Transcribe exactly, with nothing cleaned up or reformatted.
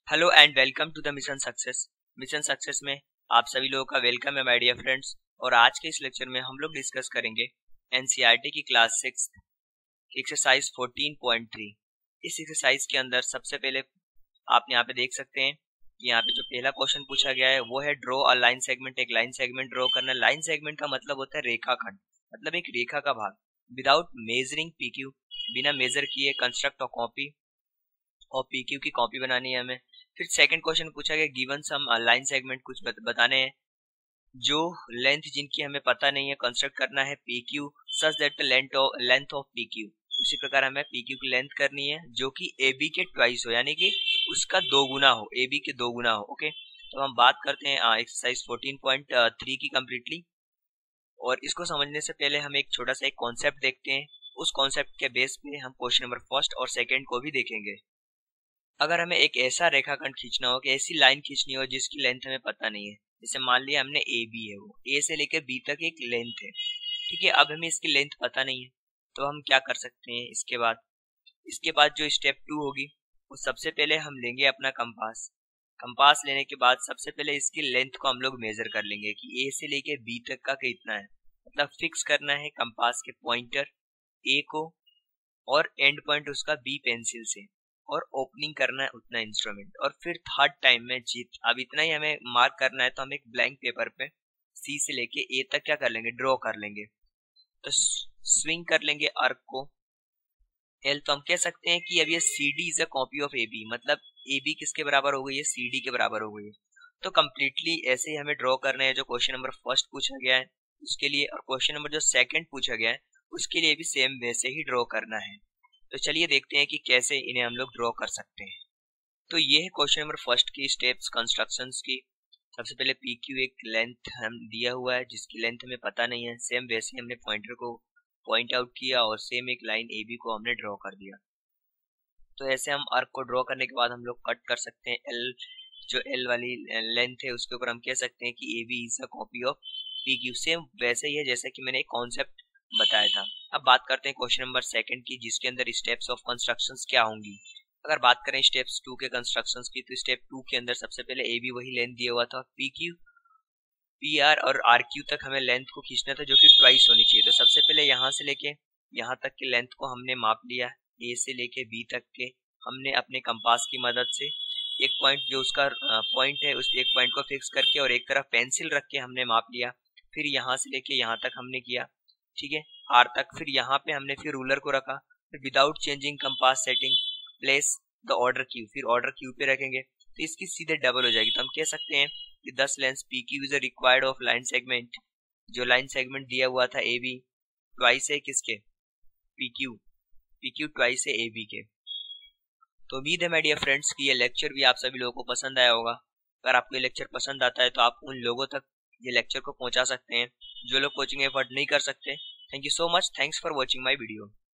Hello and welcome to the mission success. Mission success में आप सभी लोगों का वेलकम है माय डियर फ्रेंड्स। और आज के इस लेक्चर में हम लोग डिस्कस करेंगे एनसीईआरटी की class six exercise fourteen point three. इस एक्सरसाइज के अंदर सबसे पहले आप यहाँ पे देख सकते हैं कि यहाँ पे जो पहला क्वेश्चन पूछा गया है वो है ड्रॉ अ लाइन सेगमेंट। एक लाइन सेगमेंट ड्रॉ करना। लाइन सेगमेंट का मतलब होता है रेखाखंड, मतलब एक रेखा का भाग। विदाउट मेजरिंग पीक्यू, बिना मेजर किए कंस्ट्रक्ट अ कॉपी, और पीक्यू की कॉपी बनानी है हमें। फिर सेकंड क्वेश्चन पूछा गया गिवन सम लाइन सेगमेंट, कुछ बताने हैं जो लेंथ जिनकी हमें पता नहीं है, कंस्ट्रक्ट करना है PQ such that the length of length of PQ. इसी प्रकार हमें पीक्यू की लेंथ करनी है जो कि एबी के ट्वाइस हो, यानी कि उसका दो गुना हो, एबी के दो गुना हो। ओके, तो हम बात करते हैं एक्सरसाइज फोर्टीन पॉइंट थ्री की कंप्लीटली। और इसको समझने से पहले हम एक छोटा सा एक कॉन्सेप्ट देखते हैं। उस कॉन्सेप्ट के बेस पे हम क्वेश्चन नंबर फर्स्ट और सेकेंड को भी देखेंगे। अगर हमें एक ऐसा रेखाखंड खींचना हो कि ऐसी लाइन खींचनी हो जिसकी लेंथ हमें पता नहीं है, जैसे मान लिया हमने ए बी है, वो ए से लेकर बी तक एक लेंथ है, ठीक है। अब हमें इसकी लेंथ पता नहीं है तो हम क्या कर सकते हैं। इसके बाद इसके बाद जो स्टेप टू होगी वो सबसे पहले हम लेंगे अपना कंपास। कंपास लेने के बाद सबसे पहले इसकी लेंथ को हम लोग मेजर कर लेंगे कि ए से लेके बी तक का कितना है। मतलब फिक्स करना है कंपास के पॉइंटर ए को और एंड पॉइंट उसका बी पेंसिल से, और ओपनिंग करना है उतना इंस्ट्रूमेंट। और फिर थर्ड टाइम में जीत अब इतना ही हमें मार्क करना है, तो हम एक ब्लैंक पेपर पे सी से लेके ए तक क्या कर लेंगे, ड्रॉ कर लेंगे। तो स्विंग कर लेंगे आर्क को एल। तो हम कह सकते हैं कि अब ये C D is a copy of A B, मतलब ए बी किसके बराबर हो गई है, सी डी के बराबर हो गई है। तो कंप्लीटली ऐसे ही हमें ड्रॉ करना है जो क्वेश्चन नंबर फर्स्ट पूछा गया है उसके लिए, और क्वेश्चन नंबर जो सेकंड पूछा गया है उसके लिए भी सेम वैसे ही ड्रॉ करना है। तो चलिए देखते हैं कि कैसे इन्हें हम लोग ड्रॉ कर सकते हैं। तो ये है क्वेश्चन नंबर फर्स्ट की स्टेप्स कंस्ट्रक्शंस की। सबसे पहले पी क्यू एक लेंथ हम दिया हुआ है जिसकी लेंथ हमें पता नहीं है, सेम वैसे ही हमने पॉइंटर को पॉइंट आउट किया और सेम एक लाइन ए बी को हमने ड्रॉ कर दिया। तो ऐसे हम आर्क को ड्रॉ करने के बाद हम लोग कट कर सकते हैं। एल जो एल वाली लेंथ है उसके ऊपर हम कह सकते हैं कि A B is a copy of P Q. Same वैसे ही है जैसा कि मैंने एक कॉन्सेप्ट बताया था। अब बात करते हैं क्वेश्चन नंबर सेकंड की, जिसके अंदर स्टेप्स ऑफ कंस्ट्रक्शंस क्या होंगी। अगर बात करें स्टेप्स टू के कंस्ट्रक्शंस की, तो स्टेप टू के अंदर सबसे पहले ए बी वही लेंथ दिया हुआ था, पी क्यू पी आर और आर क्यू तक हमें लेंथ को खींचना था जो कि ट्वाइस होनी चाहिए। तो सबसे पहले यहाँ से लेके यहाँ तक की लेंथ को हमने माप लिया। ए से लेके बी तक के हमने अपने कंपास की मदद से एक पॉइंट जो उसका पॉइंट है उस एक पॉइंट को फिक्स करके और एक तरफ पेंसिल रख के हमने माप लिया। फिर यहाँ से लेके यहाँ तक हमने किया, ठीक है, आर तक। फिर यहाँ पे हमने फिर रूलर को रखा। फिर without changing compass setting place the order Q, फिर ऑर्डर क्यू पे रखेंगे तो इसकी सीधे डबल हो जाएगी। तो हम कह सकते हैं कि दस lens P Q is required of line segment. जो लाइन सेगमेंट दिया हुआ था ए बी ट्वाइस है किसके, P Q P Q twice है ए बी के। तो उम्मीद है माय डियर फ्रेंड्स कि ये लेक्चर भी आप सभी लोगों को पसंद आया होगा। अगर आपको ये लेक्चर पसंद आता है तो आप उन लोगों तक ये लेक्चर को पहुंचा सकते हैं जो लोग कोचिंग एफर्ट नहीं कर सकते। Thank you so much, thanks for watching my video.